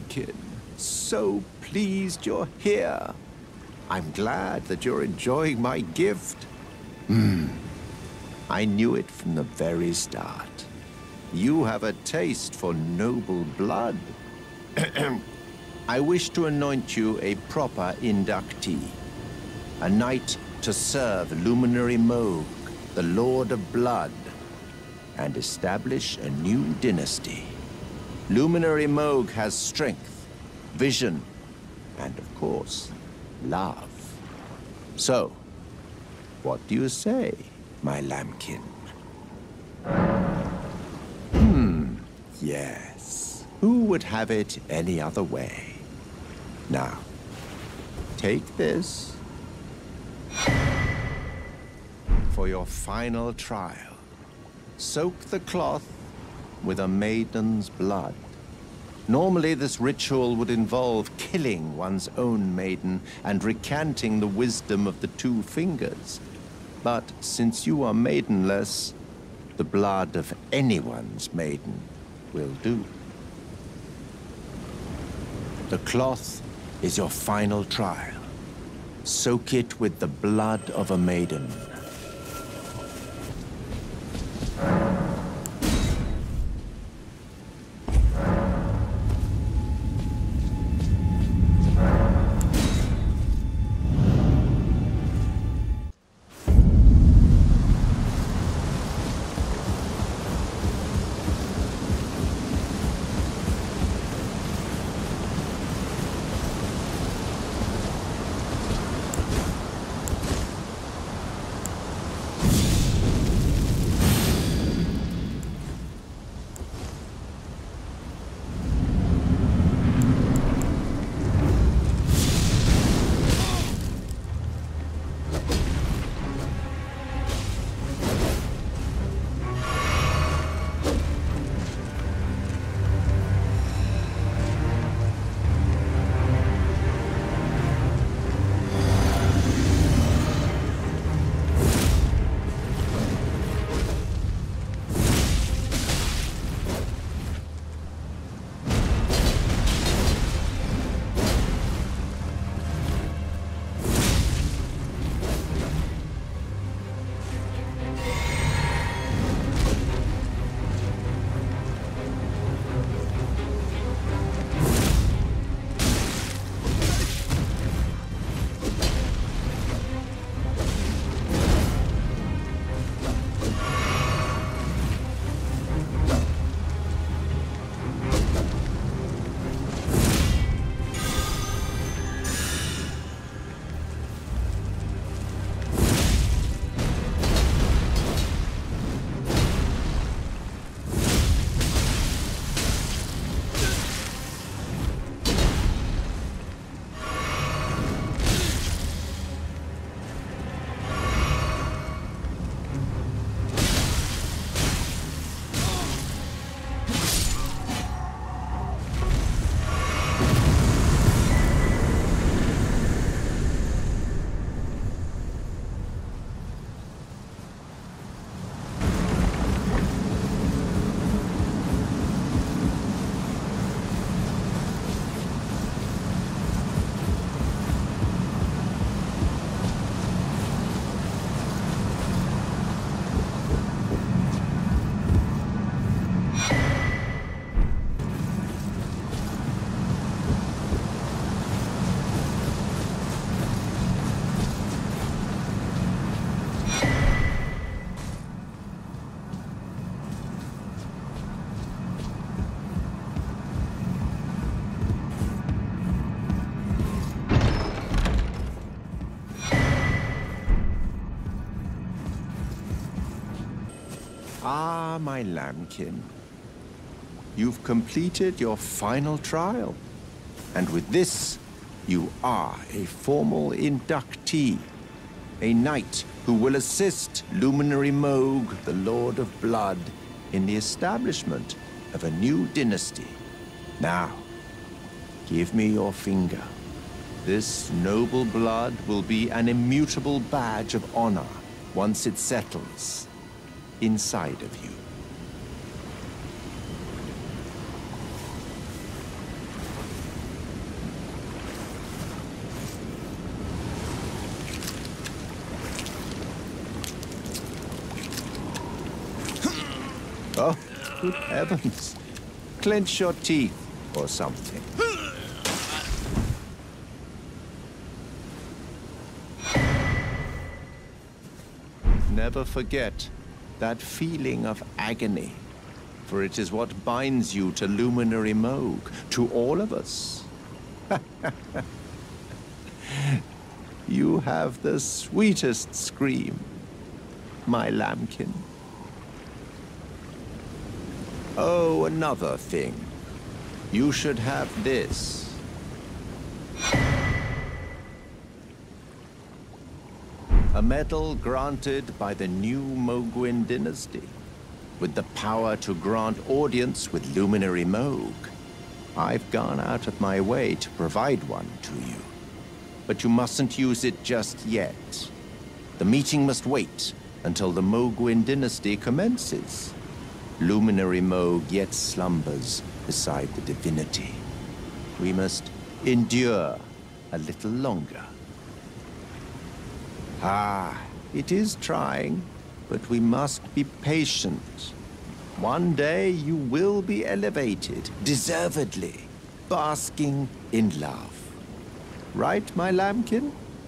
lambkin. So pleased you're here. I'm glad that you're enjoying my gift. I knew it from the very start. You have a taste for noble blood. I wish to anoint you a proper inductee. A knight to serve Luminary Mohg, the Lord of Blood, and establish a new dynasty. Luminary Mohg has strength, vision, and of course, love. So, what do you say, my lambkin? Yes. Who would have it any other way? Now, take this for your final trial. Soak the cloth with a maiden's blood. Normally, this ritual would involve killing one's own maiden and recanting the wisdom of the two fingers. But since you are maidenless, the blood of anyone's maiden will do. The cloth is your final trial. Soak it with the blood of a maiden. Ah, my lambkin. You've completed your final trial. And with this, you are a formal inductee. A knight who will assist Luminary Mohg, the Lord of Blood, in the establishment of a new dynasty. Now, give me your finger. This noble blood will be an immutable badge of honor once it settles inside of you. Good heavens. Clench your teeth or something. Never forget that feeling of agony, for it is what binds you to Luminary Mohg, to all of us. You have the sweetest scream, my lambkin. Oh, another thing. You should have this. A medal granted by the new Mohgwyn dynasty, with the power to grant audience with Luminary Mohg. I've gone out of my way to provide one to you. But you mustn't use it just yet. The meeting must wait until the Mohgwyn dynasty commences. Luminary Mohg yet slumbers beside the divinity. We must endure a little longer. Ah, it is trying, but we must be patient. One day you will be elevated, deservedly, basking in love. Right, my lambkin?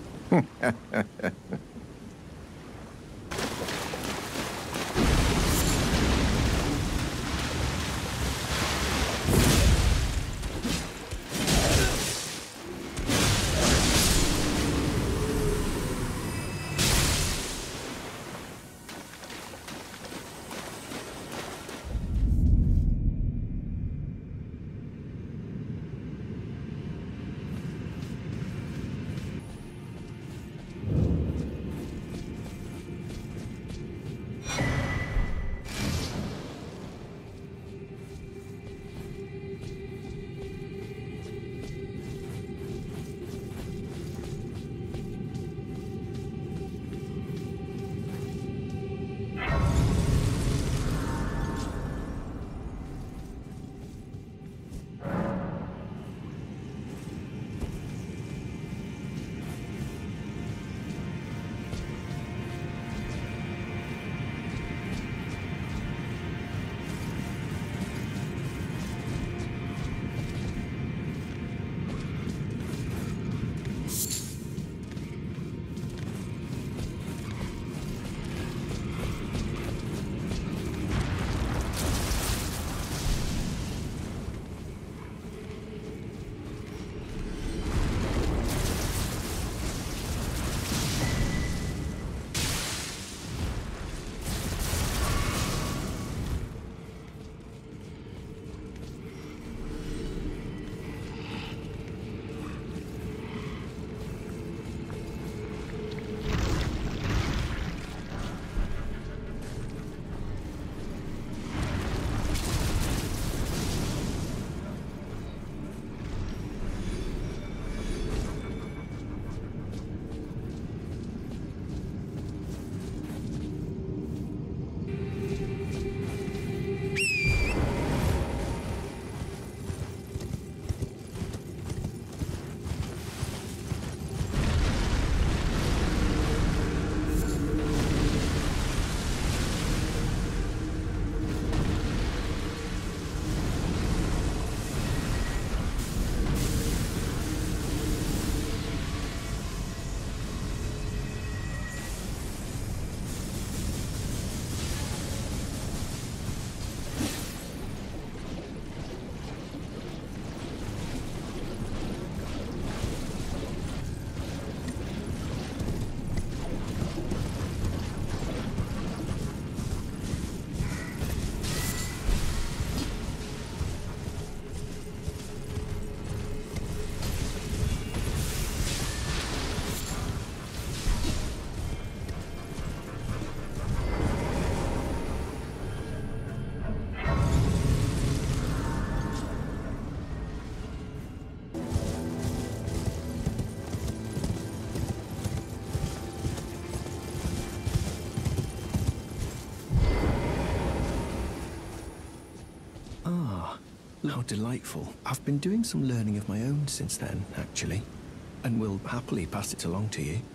How delightful. I've been doing some learning of my own since then, actually, and will happily pass it along to you.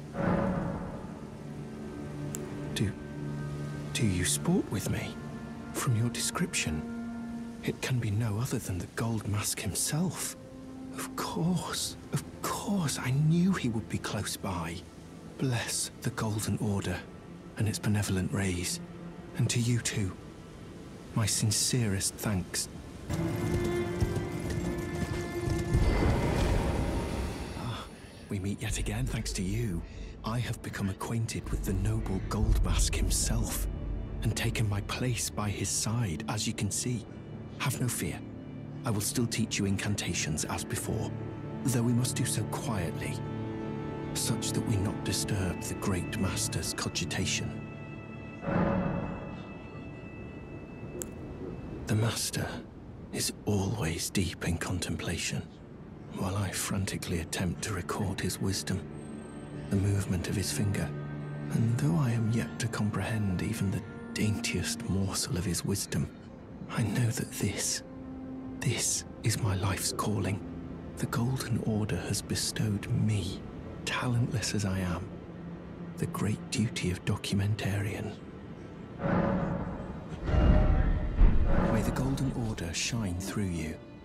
Do you sport with me? From your description, it can be no other than the Goldmask himself. Of course, I knew he would be close by. Bless the Golden Order and its benevolent rays, and to you too, my sincerest thanks. We meet yet again thanks to you. I have become acquainted with the noble Goldmask himself, and taken my place by his side, as you can see. Have no fear. I will still teach you incantations as before, though we must do so quietly, such that we not disturb the great master's cogitation. The master is always deep in contemplation, while I frantically attempt to record his wisdom, the movement of his finger. And though I am yet to comprehend even the daintiest morsel of his wisdom, I know that this is my life's calling. The Golden Order has bestowed me, talentless as I am, the great duty of documentarian. May the Golden Order shine through you.